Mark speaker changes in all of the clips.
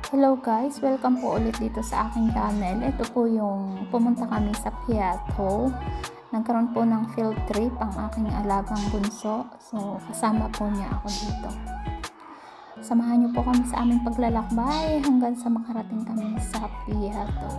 Speaker 1: Hello guys, welcome po ulit dito sa aking channel. Ito po yung pumunta kami sa Piatto. Nagkaroon po ng field trip ang aking alagang bunso. So kasama po niya ako dito. Samahan niyo po kami sa aming paglalakbay hanggang sa makarating kami sa Piatto.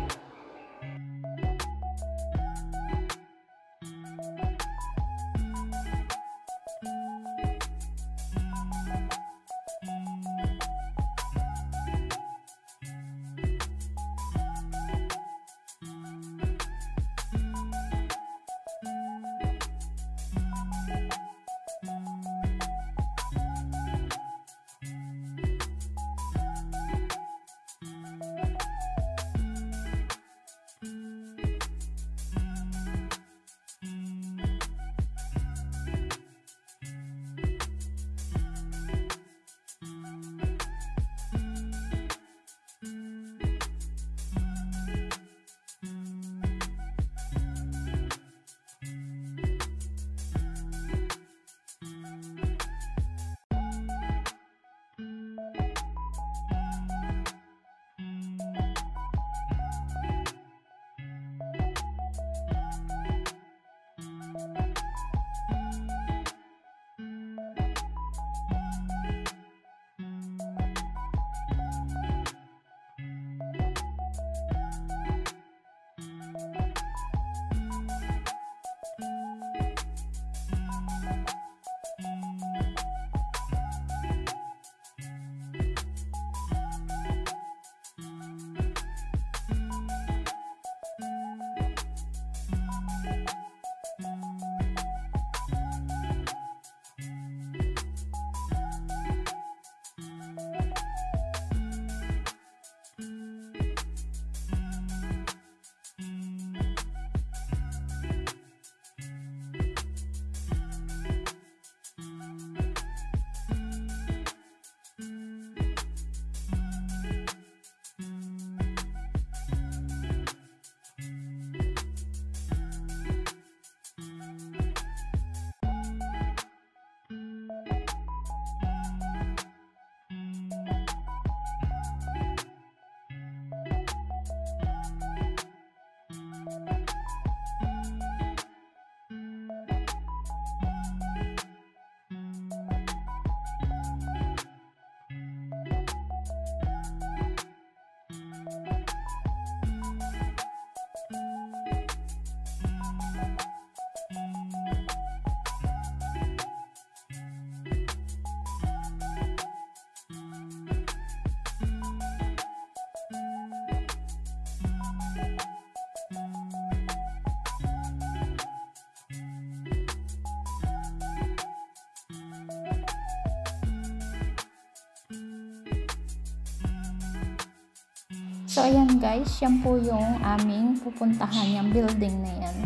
Speaker 1: So ayan guys, yan po yung aming pupuntahan, yung building na yan.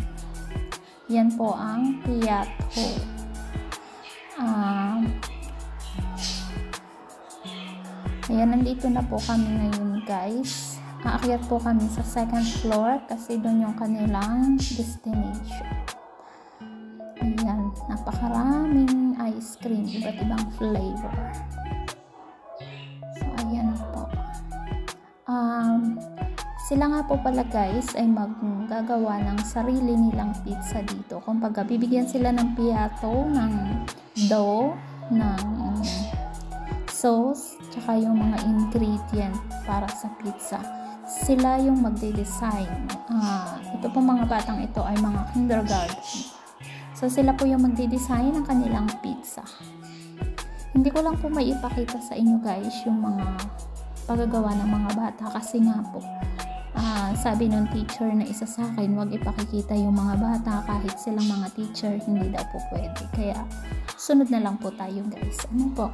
Speaker 1: Yan po ang Piatto. Ayan, nandito na po kami ngayon guys. Aakyat po kami sa second floor kasi doon yung kanilang destination. Ayan, napakaraming ice cream, iba't ibang flavor. So ayan po. Sila nga po pala guys ay maggagawa ng sarili nilang pizza dito. Kumbaga bibigyan sila ng piatto, ng dough, ng sauce, tsaka yung mga ingredient para sa pizza. Sila yung magde-design. Ito po mga batang ito ay mga kindergarten. So sila po yung magde-design ng kanilang pizza. Hindi ko lang po may ipakita sa inyo guys yung mga paggagawa ng mga bata kasi nga po sabi ng teacher na isa sa akin, wag ipakikita yung mga bata kahit silang mga teacher, hindi daw po pwede. Kaya sunod na lang po tayo guys. Ano po?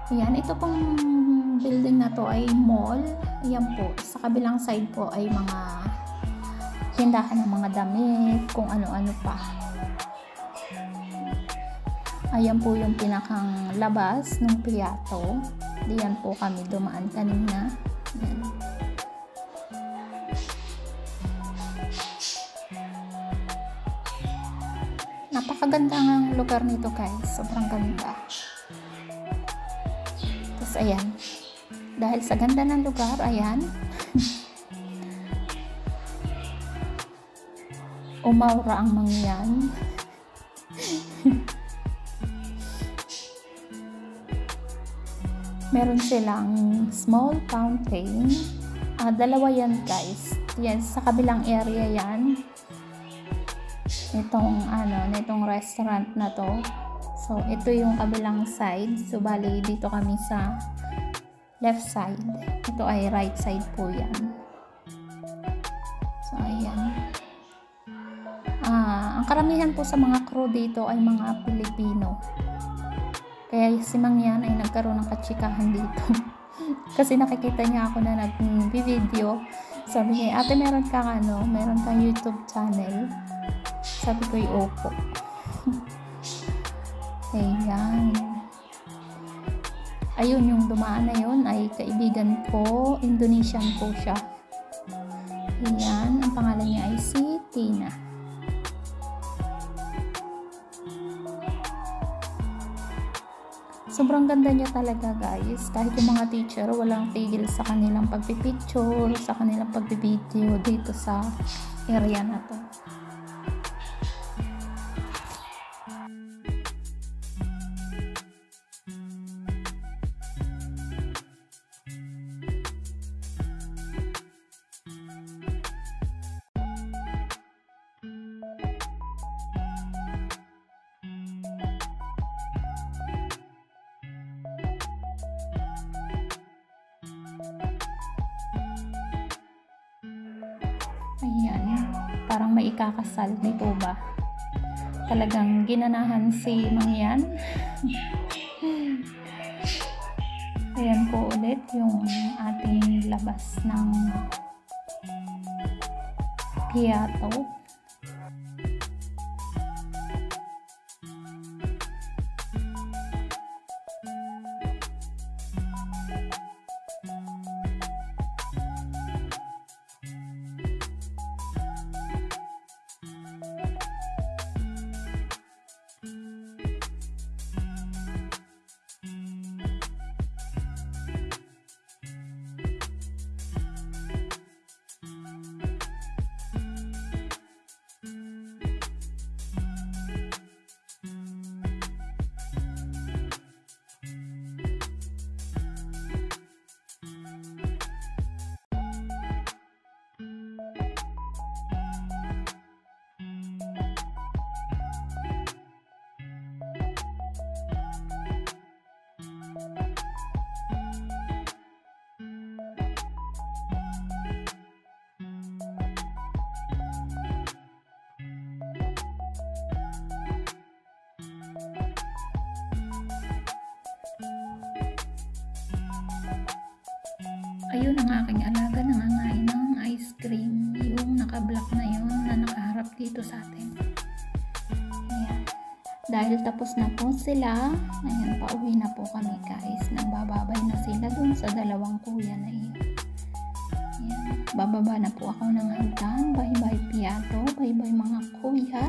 Speaker 1: Ayan, ito pong building na to ay mall. Ayan po, sa kabilang side po ay mga tindahan ng mga damit, kung ano-ano pa. Ayan po yung pinakang labas ng Piatto. Diyan po kami dumaan kanina. Ayan. Napakaganda ng lugar nito guys, sobrang ganda. Tapos ayan, dahil sa ganda ng lugar, ayan, umaura ang mangyan. Meron silang small fountain. Dalawa yan guys. Yan, sa kabilang area yan. Nitong restaurant na to. So, ito yung kabilang side. So, bali, dito kami sa left side. Ito ay right side po yan. So, ayan. Ang karamihan po sa mga crew dito ay mga Pilipino. Kaya si Mang yan ay nagkaroon ng katsikahan dito. Kasi nakikita niya ako na nag-video. Sabi niya, ate meron kang YouTube channel. Sabi ko, opo. Ayan. Ayun, yung dumaan na yun ay kaibigan ko. Indonesian po siya. Ayan, ang pangalan niya ay si Tina. Sobrang ganda niya talaga guys. Kahit yung mga teacher, walang tigil sa kanilang pagpipicture, sa kanilang pagpipideo dito sa area na to. Ayan, parang may ikakasal dito ba? Talagang ginanahan si Mang yan. Ayan po ulit yung ating labas ng Piatto. Ayun ang aking alaga, nangangain ng ice cream. Yung naka-block na yun na nakaharap dito sa atin. Ayan. Dahil tapos na po sila, ayan, pauwi na po kami guys. Nagbababay na sila dun sa dalawang kuya na yun. Ayan. Bababa na po ako ng hagdan. Bye-bye Piatto. Bye-bye mga kuya.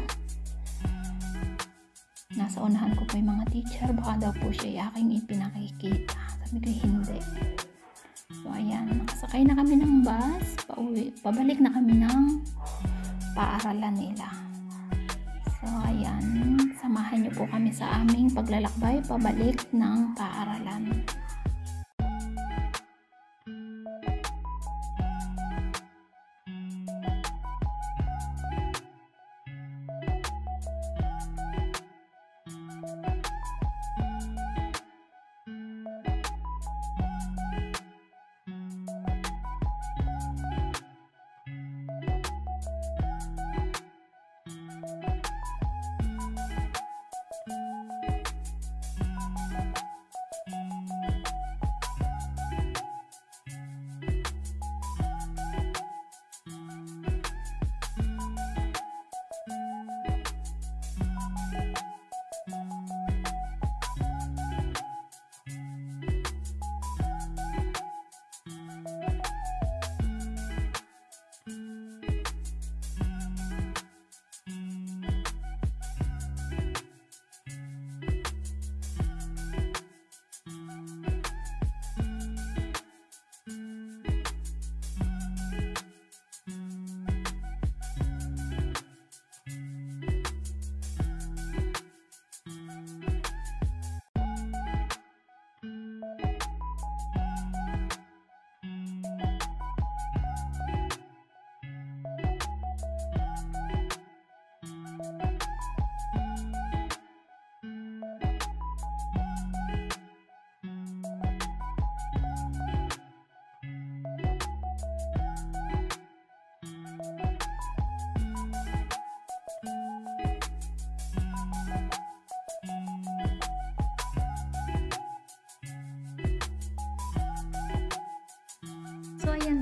Speaker 1: Nasa unahan ko po yung mga teacher. Baka daw po siya aking ipinakikita. Sabi ko hindi. So, ayan. Nakasakay na kami ng bus. Pabalik na kami ng paaralan nila. So, ayan. Samahan niyo po kami sa aming paglalakbay pabalik ng paaralan.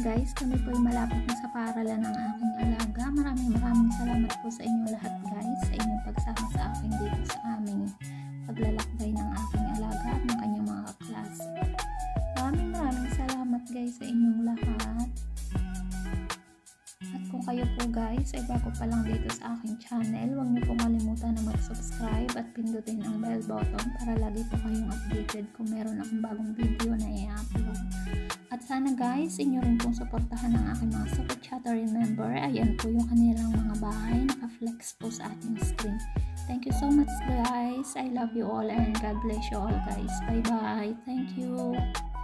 Speaker 1: guys, kami po ay malapit na sa paaralan ng aking alaga. Maraming salamat po sa inyong lahat guys, sa inyong pagsama sa akin dito sa aming paglalakbay ng aking alaga at ng kanyang mga kaklase. Maraming salamat guys sa inyong lahat. At kung kayo po guys ay bago pa lang dito sa aking channel, huwag niyo pong kalimutan na mag-subscribe at pindutin ang bell button para lagi po kayong updated kung meron akong bagong video na i-upload. At sana guys, inyo rin pong suportahan ang aking mga super chatter member. Ayan po yung kanilang mga bahay, naka-flex po sa ating screen. Thank you so much guys. I love you all and God bless you all guys. Bye bye. Thank you.